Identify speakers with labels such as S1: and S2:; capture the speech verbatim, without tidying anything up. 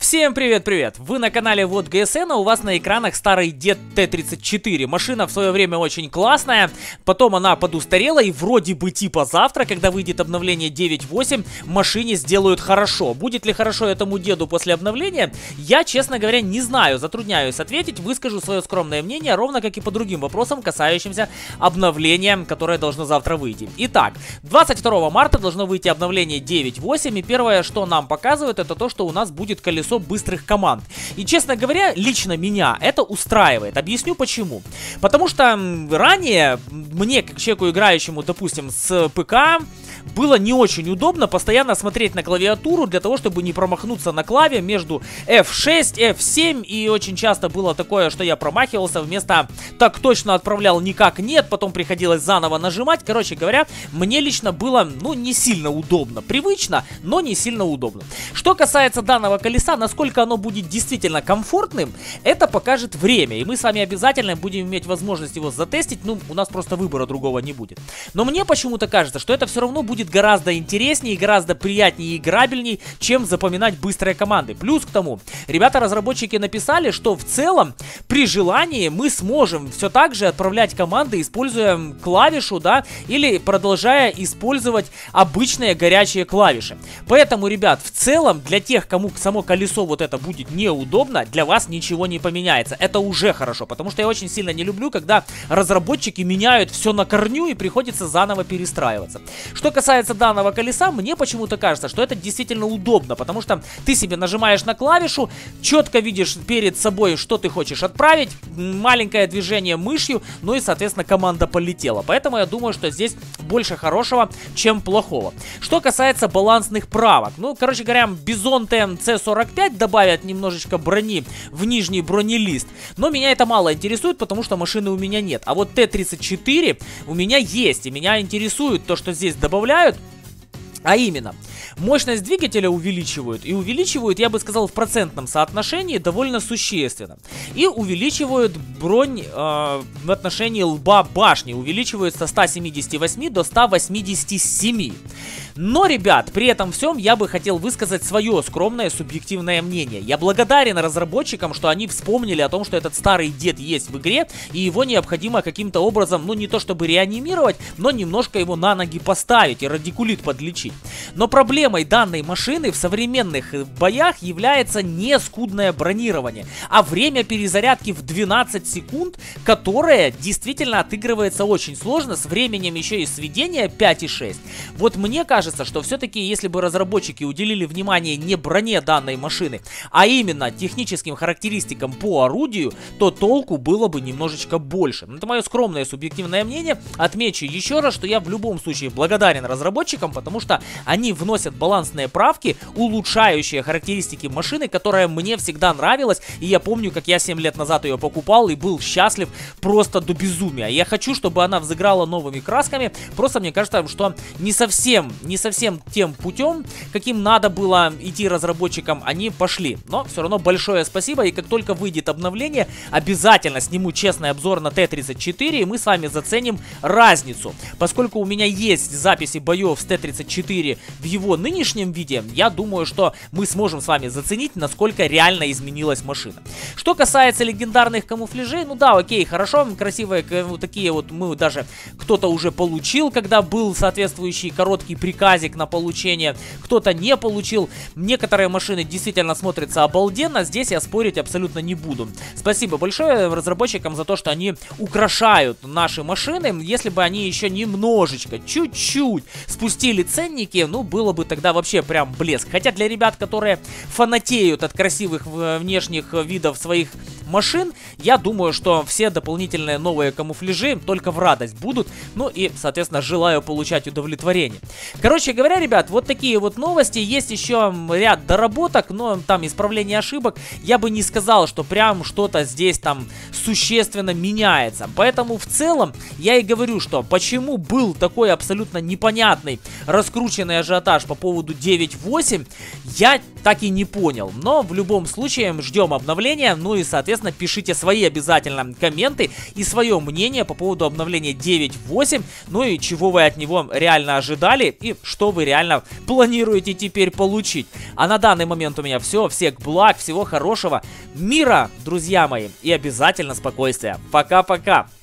S1: Всем привет-привет! Вы на канале Вот ГСН, а у вас на экранах старый дед Т тридцать четыре. Машина в свое время очень классная, потом она подустарела и вроде бы типа завтра, когда выйдет обновление девять восемь, машине сделают хорошо. Будет ли хорошо этому деду после обновления, я, честно говоря, не знаю, затрудняюсь ответить, выскажу свое скромное мнение, ровно как и по другим вопросам, касающимся обновления, которое должно завтра выйти. Итак, двадцать второго марта должно выйти обновление девять восемь, и первое, что нам показывают, это то, что у нас будет колесо быстрых команд. И, честно говоря, лично меня это устраивает. Объясню почему. Потому что ранее мне, как человеку, играющему, допустим, с ПК, было не очень удобно постоянно смотреть на клавиатуру для того, чтобы не промахнуться на клаве между эф шесть, эф семь, и очень часто было такое, что я промахивался, вместо «так точно отправлял» никак нет, потом приходилось заново нажимать. Короче говоря, мне лично было, ну, не сильно удобно. Привычно, но не сильно удобно. Что касается данного колеса, насколько оно будет действительно комфортным, это покажет время, и мы с вами обязательно будем иметь возможность его затестить, ну, у нас просто выбора другого не будет. Но мне почему-то кажется, что это все равно будет гораздо интереснее и гораздо приятнее и играбельней, чем запоминать быстрые команды. Плюс к тому, ребята-разработчики написали, что в целом при желании мы сможем все так же отправлять команды, используя клавишу, да, или продолжая использовать обычные горячие клавиши. Поэтому, ребят, в целом для тех, кому само колесо вот это будет неудобно, для вас ничего не поменяется. Это уже хорошо, потому что я очень сильно не люблю, когда разработчики меняют все на корню и приходится заново перестраиваться. Что касается данного колеса, мне почему-то кажется, что это действительно удобно, потому что ты себе нажимаешь на клавишу, четко видишь перед собой, что ты хочешь отправить, маленькое движение мышью, ну и, соответственно, команда полетела. Поэтому я думаю, что здесь больше хорошего, чем плохого. Что касается балансных правок, ну, короче говоря, Бизон Т М Ц сорок пять добавят немножечко брони в нижний бронелист, но меня это мало интересует, потому что машины у меня нет. А вот Т тридцать четыре у меня есть, и меня интересует то, что здесь добавляют. А именно, мощность двигателя увеличивают, и увеличивают, я бы сказал, в процентном соотношении довольно существенно. И увеличивают бронь э, в отношении лба башни, увеличивают со ста семидесяти восьми до ста восьмидесяти семи. Но, ребят, при этом всем я бы хотел высказать свое скромное субъективное мнение. Я благодарен разработчикам, что они вспомнили о том, что этот старый дед есть в игре, и его необходимо каким-то образом, ну не то чтобы реанимировать, но немножко его на ноги поставить и радикулит подлечить. Но проблемой данной машины в современных боях является не скудное бронирование, а время перезарядки в двенадцать секунд, которое действительно отыгрывается очень сложно, с временем еще и сведения пять и шесть. Вот мне кажется, что все-таки, если бы разработчики уделили внимание не броне данной машины, а именно техническим характеристикам по орудию, то толку было бы немножечко больше. Это мое скромное субъективное мнение. Отмечу еще раз, что я в любом случае благодарен разработчикам, потому что они вносят балансные правки, улучшающие характеристики машины, которая мне всегда нравилась, и я помню, как я семь лет назад ее покупал и был счастлив просто до безумия. Я хочу, чтобы она взыграла новыми красками, просто мне кажется, что не совсем, не совсем тем путем, каким надо было идти разработчикам, они пошли. Но все равно большое спасибо, и как только выйдет обновление, обязательно сниму честный обзор на Т тридцать четыре, и мы с вами заценим разницу. Поскольку у меня есть записи боев с Т тридцать четыре в его нынешнем виде, я думаю, что мы сможем с вами заценить, насколько реально изменилась машина. Что касается легендарных камуфляжей, ну да, окей, хорошо, красивые вот такие вот мы даже кто-то уже получил, когда был соответствующий короткий приказик на получение, кто-то не получил. Некоторые машины действительно смотрятся обалденно, здесь я спорить абсолютно не буду. Спасибо большое разработчикам за то, что они украшают наши машины. Если бы они еще немножечко, чуть-чуть спустили ценники, ну, было бы тогда вообще прям блеск. Хотя для ребят, которые фанатеют от красивых внешних видов своих машин, я думаю, что все дополнительные новые камуфляжи только в радость будут. Ну и, соответственно, желаю получать удовлетворение. Короче говоря, ребят, вот такие вот новости. Есть еще ряд доработок, но там исправление ошибок. Я бы не сказал, что прям что-то здесь там существенно меняется. Поэтому в целом я и говорю, что почему был такой абсолютно непонятный раскрученный ажиотаж по поводу девять восемь, я так и не понял. Но в любом случае ждем обновления, ну и, соответственно, пишите свои обязательно комменты и свое мнение по поводу обновления девять восемь, ну и чего вы от него реально ожидали и что вы реально планируете теперь получить. А на данный момент у меня все. Всех благ, всего хорошего, мира, друзья мои, и обязательно спокойствия. Пока-пока!